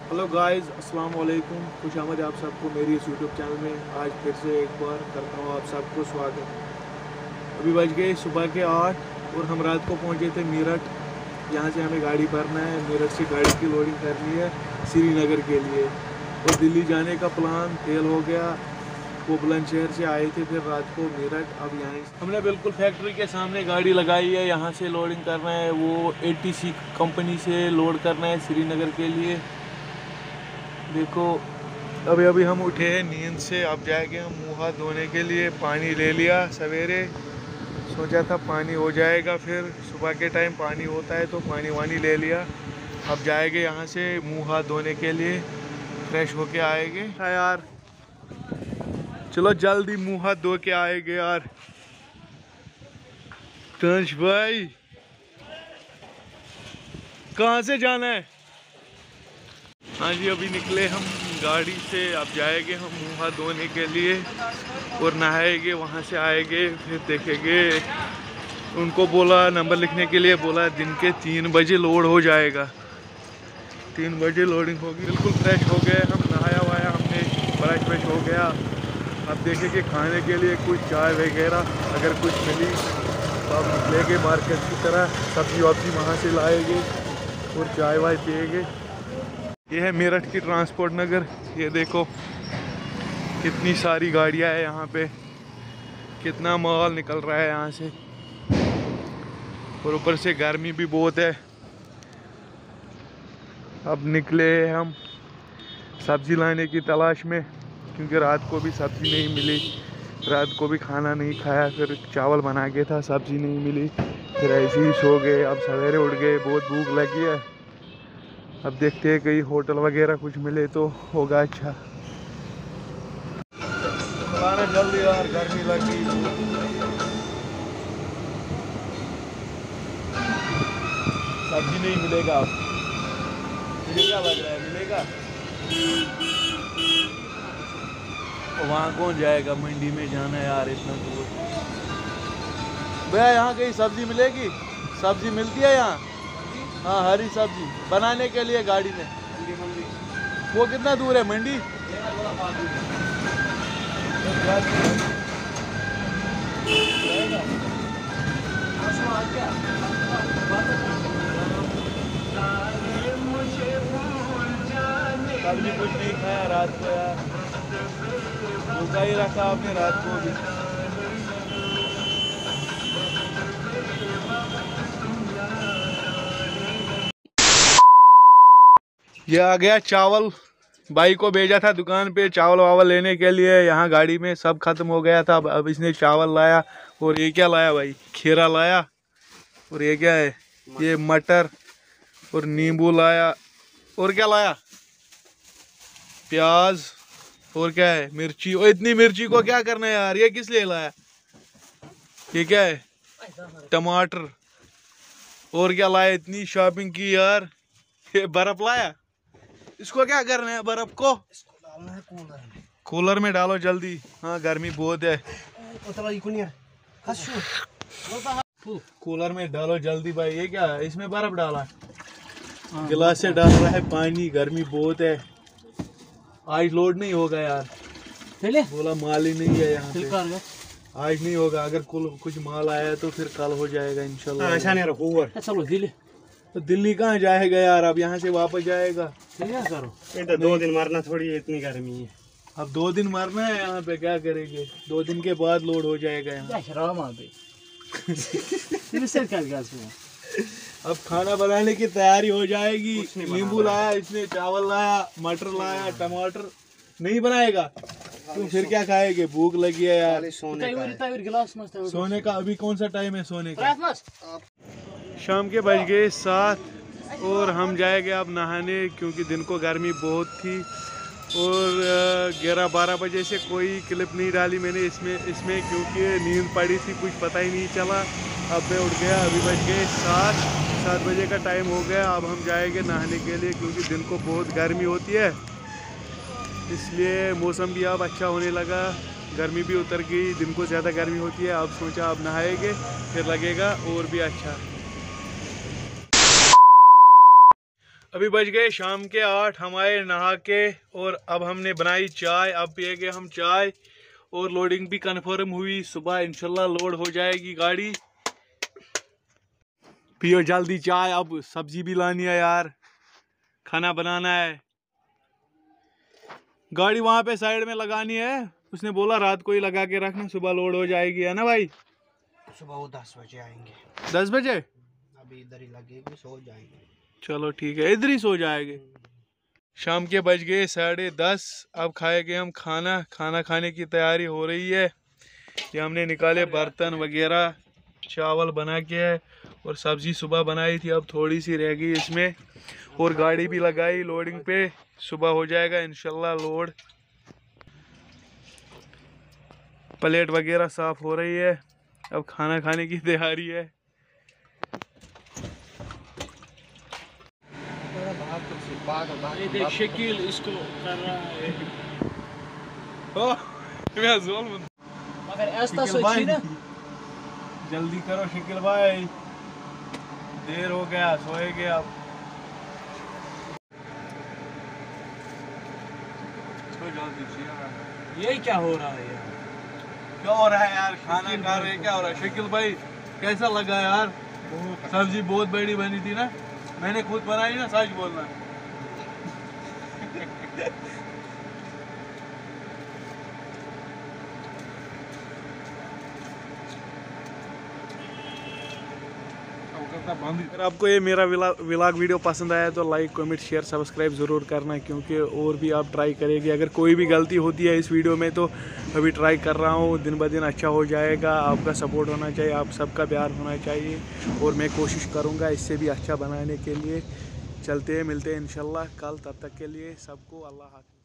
Hello guys, अस्सलाम वालेकुम। खुश आमद आप सबको मेरी इस यूट्यूब चैनल में। आज फिर से एक बार करता हूँ आप सबको स्वागत। अभी बज गए सुबह के 8 और हम रात को पहुँचे थे मेरठ। यहाँ से हमें गाड़ी भरना है, मेरठ से गाड़ी की लोडिंग करनी है श्रीनगर के लिए। और दिल्ली जाने का प्लान फेल हो गया। वो बुलंदशहर से आए थे फिर रात को मेरठ। अब यहाँ हमने बिल्कुल फैक्ट्री के सामने गाड़ी लगाई है, यहाँ से लोडिंग करना है। वो ATC कंपनी से लोड करना है श्रीनगर के लिए। देखो अभी अभी हम उठे हैं नींद से। अब जाएंगे हम मुँह हाथ धोने के लिए। पानी ले लिया सवेरे, सोचा था पानी हो जाएगा, फिर सुबह के टाइम पानी होता है तो पानी वानी ले लिया। अब जाएंगे यहाँ से मुँह हाथ धोने के लिए, फ्रेश होके आएंगे। हाँ यार, चलो जल्दी मुँह हाथ धो के आएंगे यार। तंश भाई कहाँ से जाना है? हाँ जी, अभी निकले हम गाड़ी से। अब जाएंगे हम मुँह हाथ धोने के लिए और नहाएंगे। वहाँ से आएंगे फिर देखेंगे। उनको बोला नंबर लिखने के लिए, बोला दिन के 3 बजे लोड हो जाएगा। 3 बजे लोडिंग होगी। बिल्कुल फ्रेश हो गए हम, नहाया वाया हमने, ब्रश व्रश हो गया। अब देखेंगे खाने के लिए कुछ चाय वगैरह अगर कुछ मिली तो अब निकलेंगे मार्केट की तरह। सब्जी वब्जी वहाँ से लाएंगे और चाय वाय पिएंगे। ये है मेरठ की ट्रांसपोर्ट नगर। ये देखो कितनी सारी गाड़ियां है यहाँ पे, कितना माल निकल रहा है यहाँ से। और ऊपर से गर्मी भी बहुत है। अब निकले हम सब्जी लाने की तलाश में, क्योंकि रात को भी सब्जी नहीं मिली। रात को भी खाना नहीं खाया, फिर चावल बना के था, सब्जी नहीं मिली, फिर ऐसे ही सो गए। अब सवेरे उठ गए, बहुत भूख लगी है। अब देखते हैं कहीं होटल वगैरह कुछ मिले तो होगा अच्छा। चलाना जल्दी यार, गर्मी लगी। सब्जी नहीं मिलेगा। अब मुझे क्या लग रहा है मिलेगा? वहाँ कौन जाएगा? मंडी में जाना है यार इतना दूर। भैया यहाँ कहीं सब्जी मिलेगी? सब्जी मिलती है यहाँ? हाँ, हरी सब्जी बनाने के लिए गाड़ी में। वो कितना दूर है मंडी? कभी कुछ नहीं खाया रात को यार, भूखा ही रखा आपने रात को भी। ये आ गया चावल। भाई को भेजा था दुकान पे चावल वावल लेने के लिए। यहाँ गाड़ी में सब खत्म हो गया था। अब इसने चावल लाया। और ये क्या लाया भाई? खीरा लाया। और ये क्या है? ये मटर और नींबू लाया। और क्या लाया? प्याज। और क्या है? मिर्ची। और इतनी मिर्ची को क्या करना है यार? ये किस लिए लाया? ये क्या है? टमाटर। और क्या लाया? इतनी शॉपिंग की यार। ये बर्फ लाया। इसको क्या करना है बर्फ को? डालना है कूलर में। कूलर में डालो जल्दी। हाँ, गर्मी बहुत है। कूलर में डालो जल्दी भाई। ये क्या है? इसमें बर्फ डाला। गिलास से डाल रहा है पानी। गर्मी बहुत है। आज लोड नहीं होगा यार, बोला माल ही नहीं है यहाँ पे। आज नहीं होगा। अगर कुछ माल आया तो फिर कल हो जाएगा इंशाल्लाह। तो दिल्ली कहाँ जाएगा यार? अब यहाँ से वापस जाएगा। क्या करो? 2 दिन मरना थोड़ी है, इतनी गर्मी है। अब 2 दिन मरना है यहाँ पे, क्या करेंगे? 2 दिन के बाद लोड हो जाएगा यहाँ। अब खाना बनाने की तैयारी हो जाएगी। नींबू लाया इसने, चावल लाया, मटर लाया, टमाटर। नहीं बनाएगा तो फिर क्या खाएंगे? भूख लगी है यार। सोने का अभी कौन सा टाइम है सोने का? शाम के बज गए 7 और हम जाएंगे अब नहाने, क्योंकि दिन को गर्मी बहुत थी। और 11-12 बजे से कोई क्लिप नहीं डाली मैंने इसमें क्योंकि नींद पड़ी थी, कुछ पता ही नहीं चला। अब मैं उठ गया। अभी बज गए 7 बजे का टाइम हो गया। अब हम जाएंगे नहाने के लिए, क्योंकि दिन को बहुत गर्मी होती है। इसलिए मौसम भी अब अच्छा होने लगा, गर्मी भी उतर गई। दिन को ज़्यादा गर्मी होती है। अब सोचा अब नहाएंगे, फिर लगेगा और भी अच्छा। अभी बज गए शाम के 8। हम आए नहा के और अब हमने बनाई चाय। अब पिएंगे हम चाय और लोडिंग भी कंफर्म हुई। सुबह इंशाल्लाह लोड हो जाएगी गाड़ी। पियो जल्दी चाय। अब सब्जी भी लानी है यार, खाना बनाना है। गाड़ी वहां पे साइड में लगानी है। उसने बोला रात को ही लगा के रखना, सुबह लोड हो जाएगी, है ना भाई? सुबह वो 10 बजे आएंगे। 10 बजे? अभी इधर ही लगेगी, सो जाएंगे। चलो ठीक है, इधर ही सो जाएंगे। शाम के बज गए 10:30। अब खाएंगे हम खाना। खाना खाने की तैयारी हो रही है। ये हमने निकाले बर्तन वगैरह, चावल बना के है और सब्जी सुबह बनाई थी, अब थोड़ी सी रह गई इसमें। और गाड़ी भी लगाई लोडिंग पे, सुबह हो जाएगा इंशाल्लाह लोड। प्लेट वगैरह साफ हो रही है, अब खाना खाने की तैयारी है। देख शकील इसको कर रहा है। मगर जल्दी करो शकील भाई, देर हो गया, सोएंगे अब। ये क्या हो रहा है यार? क्या हो रहा है यार? खाना खा रहे हैं, क्या हो रहा है? शकील भाई कैसा लगा यार? सब्जी बहुत बड़ी बनी थी ना, मैंने खुद बनाई ना, सच बोलना। अगर आपको ये मेरा व्लॉग वीडियो पसंद आया तो लाइक कमेंट शेयर सब्सक्राइब ज़रूर करना, क्योंकि और भी आप ट्राई करेंगे। अगर कोई भी गलती होती है इस वीडियो में तो अभी ट्राई कर रहा हूँ, दिन ब दिन अच्छा हो जाएगा। आपका सपोर्ट होना चाहिए, आप सबका प्यार होना चाहिए और मैं कोशिश करूँगा इससे भी अच्छा बनाने के लिए। चलते हैं, मिलते हैं इंशाल्लाह कल। तब तक के लिए सबको अल्लाह हाफ़िज़।